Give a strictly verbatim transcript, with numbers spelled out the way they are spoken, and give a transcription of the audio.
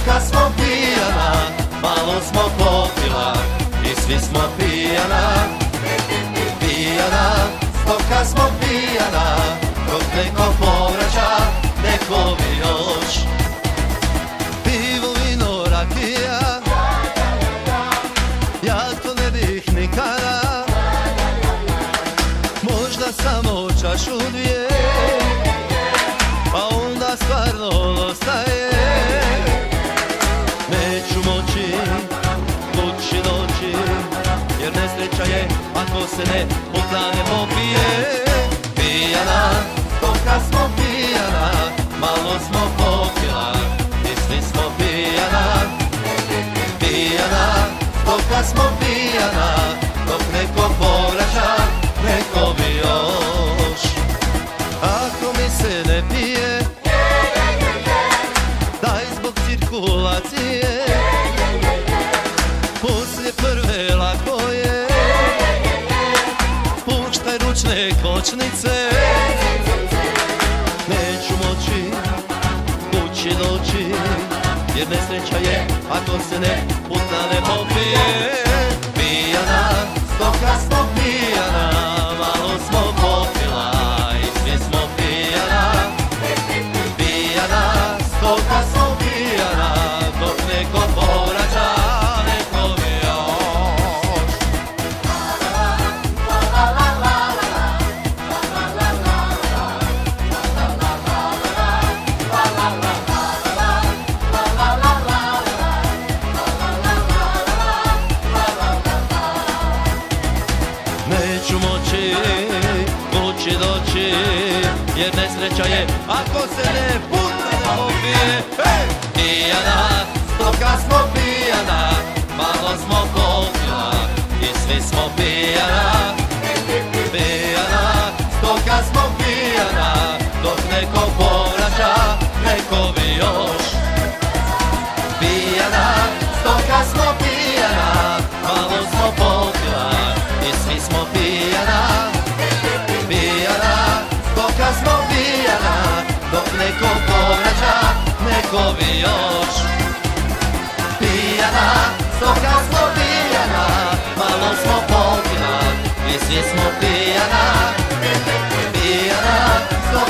stoka smo pijana, malo smo popila i svi smo pijana. Pijana, stoka smo pijana, dok neko povraća, neko bi još. Pivo, vino, rakija, ja to ne bih nikada, možda samo čašu dvije, pa onda stvarno ostaje. Neću moći kući doći, jer nesreća je ako se ne putna ne popije. Pijana, stoka smo pijana, malo smo popila i svi smo pijana. Pijana, stoka smo pijana, dok neko povraća, neko bi još. Ako mi se ne pije, daj zbog cirkulacije, poslije prve lako je, puštaj ručne kočnice. Neću moći kući doći, jer nesreća je ako se ne putna ne popije. Pijana, stoka smo pijana, malo smo popila i svi smo pijana. Pijana, stoka smo pijana, dok neko povraća, neko bi još. Neću moći kući doći, jer nesreća je ako se ne putna ne popije. Pijana, stoka smo pijana, malo smo popila i svi smo pijana. Pijana, stoka smo pijana, dok neko povraća, neko bi još. Pijana, stoka smo pijana, malo smo popila i svi smo pijana. Pijana, stoka smo pijana, dok neko povraća, neko bi još. Pijana, stoka smo pijana, malo smo popila i svi smo pijana. Pijana, stoka